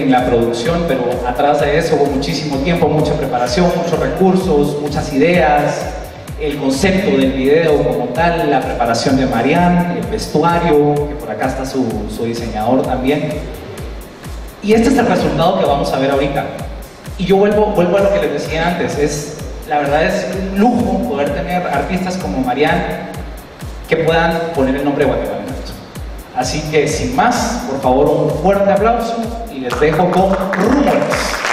en la producción, pero atrás de eso hubo muchísimo tiempo, mucha preparación, muchos recursos, muchas ideas, el concepto del video como tal, la preparación de Marianne, el vestuario, que por acá está su diseñador también. Y este es el resultado que vamos a ver ahorita. Y yo vuelvo a lo que les decía antes, la verdad es un lujo poder tener artistas como Marianne que puedan poner el nombre de Guatemala en esto. Así que sin más, por favor un fuerte aplauso y les dejo con Rumores.